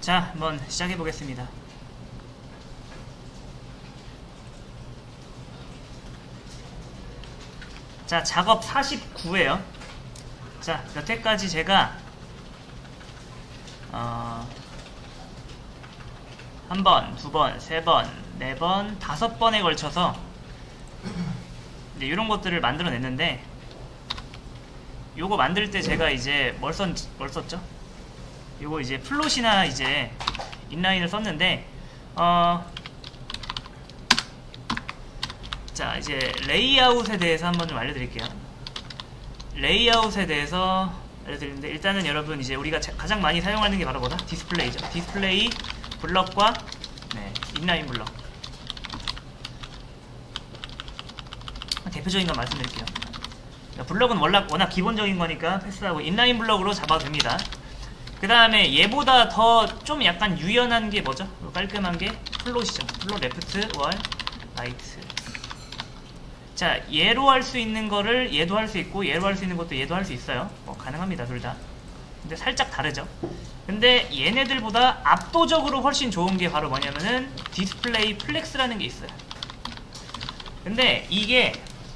자, 한번 시작해 보겠습니다. 자, 작업 49에요. 자, 여태까지 제가 한 번, 두 번, 세 번, 네 번, 5번에 걸쳐서 이제 이런 것들을 만들어냈는데, 요거 만들 때 제가 이제 뭘 썼죠? 요거 이제 플롯이나 이제 인라인을 썼는데, 자, 이제 레이아웃에 대해서 한번 좀 알려드릴게요. 레이아웃에 대해서 알려드리는데, 일단은 여러분 이제 우리가 가장 많이 사용하는 게 바로 뭐다? 디스플레이죠. 디스플레이 블럭과 인라인 블럭. 대표적인 건 말씀드릴게요. 블럭은 워낙 기본적인 거니까 패스하고 인라인 블럭으로 잡아도 됩니다. 그 다음에 얘보다 더 좀 약간 유연한 게 뭐죠? 깔끔한 게 플롯이죠. 플롯 레프트, 월, 라이트. 자, 얘로 할 수 있는 거를 얘도 할 수 있고, 얘로 할 수 있는 것도 얘도 할 수 있어요. 가능합니다, 둘 다. 근데 살짝 다르죠. 근데 얘네들보다 압도적으로 훨씬 좋은 게 바로 뭐냐면은 디스플레이 플렉스라는 게 있어요. 근데 이게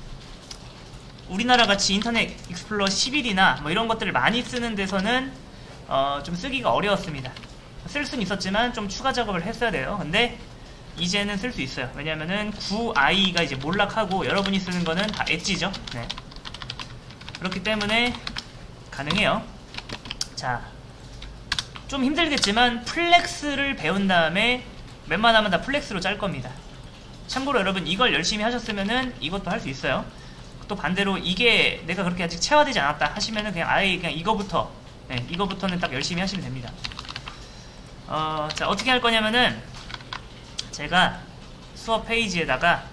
우리나라 같이 인터넷 익스플로러 11이나 뭐 이런 것들을 많이 쓰는 데서는 좀 쓰기가 어려웠습니다. 쓸 수는 있었지만 좀 추가 작업을 했어야 돼요. 근데 이제는 쓸 수 있어요. 왜냐면은 9i가 이제 몰락하고 여러분이 쓰는 거는 다 엣지죠. 네. 그렇기 때문에 가능해요. 자, 좀 힘들겠지만 플렉스를 배운 다음에 웬만하면 다 플렉스로 짤 겁니다. 참고로 여러분 이걸 열심히 하셨으면은 이것도 할 수 있어요. 또 반대로 이게 내가 그렇게 아직 체화되지 않았다 하시면은 그냥 아예 그냥 이거부터는 딱 열심히 하시면 됩니다. 자, 어떻게 할 거냐면은 제가 수업 페이지에다가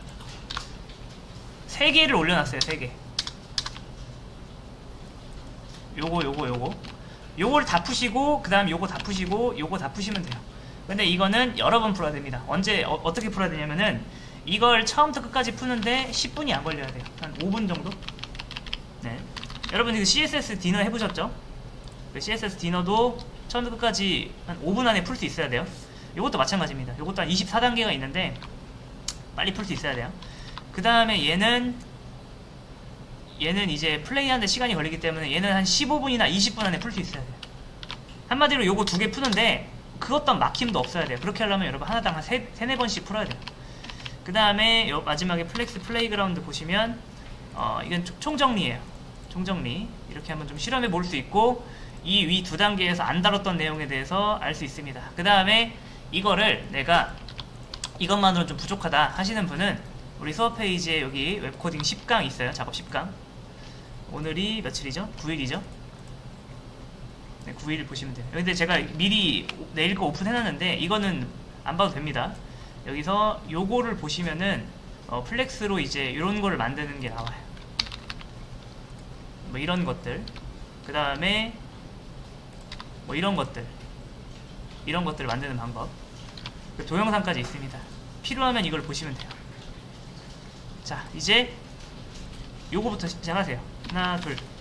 3개를 올려놨어요. 3개. 요걸 다 푸시고, 그 다음 요거 다 푸시고, 요거 다 푸시면 돼요. 근데 이거는 여러 번 풀어야 됩니다. 언제 어떻게 풀어야 되냐면은 이걸 처음부터 끝까지 푸는데 10분이 안 걸려야 돼요. 한 5분 정도? 네. 여러분 이거 CSS 디너 해보셨죠? CSS 디너도 처음부터 끝까지 한 5분 안에 풀 수 있어야 돼요. 요것도 마찬가지입니다. 요것도 한 24단계가 있는데 빨리 풀 수 있어야 돼요. 그 다음에 얘는 이제 플레이하는데 시간이 걸리기 때문에 얘는 한 15분이나 20분 안에 풀 수 있어야 돼요. 한마디로 요거 2개 푸는데 그것도 막힘도 없어야 돼요. 그렇게 하려면 여러분 하나당 한 3-4번씩 풀어야 돼요. 그 다음에 요 마지막에 플렉스 플레이그라운드 보시면 이건 총정리예요. 총정리. 이렇게 한번 좀 실험해 볼 수 있고, 이 위 2단계에서 안 다뤘던 내용에 대해서 알 수 있습니다. 그 다음에 이거를 내가 이것만으로는 좀 부족하다 하시는 분은 우리 수업 페이지에 여기 웹코딩 10강 있어요. 작업 10강. 오늘이 며칠이죠? 9일이죠? 네, 9일 보시면 돼요. 근데 제가 미리 내일 거 오픈해놨는데 이거는 안 봐도 됩니다. 여기서 요거를 보시면은 플렉스로 이제 이런 거를 만드는 게 나와요. 뭐 이런 것들, 그 다음에 뭐 이런 것들을 만드는 방법, 동영상까지 있습니다. 필요하면 이걸 보시면 돼요. 자, 이제 요거부터 시작하세요. 하나, 둘.